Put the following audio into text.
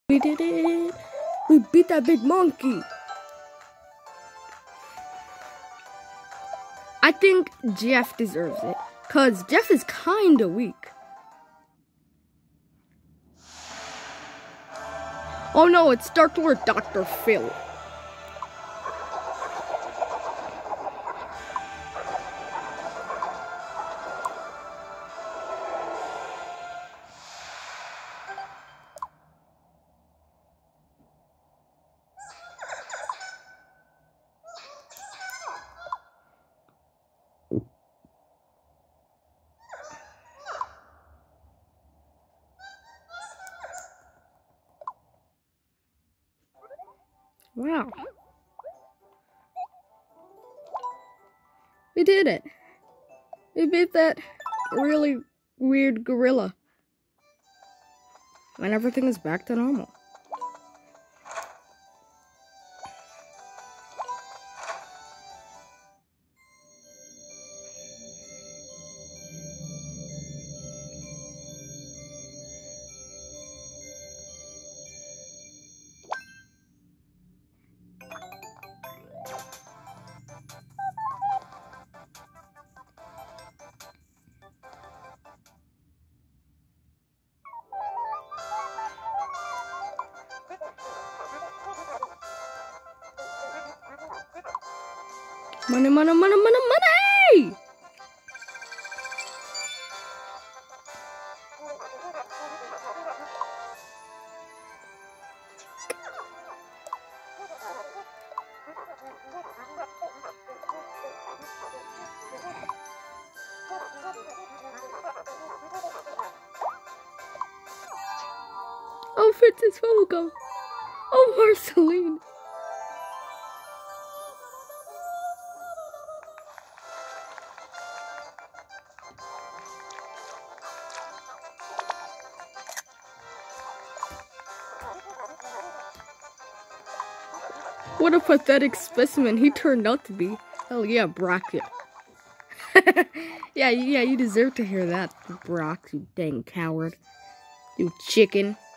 We did it! We beat that big monkey! I think Jeff deserves it, cause Jeff is kinda weak. Oh no, it's Dark Lord Dr. Phil. Wow. We did it. We beat that really weird gorilla. And everything is back to normal. Money, money, money, money, money! Oh, Princess Volga! Oh, Marceline! What a pathetic specimen he turned out to be. Hell yeah, Brock. Yeah, you deserve to hear that, Brock, you dang coward. You chicken.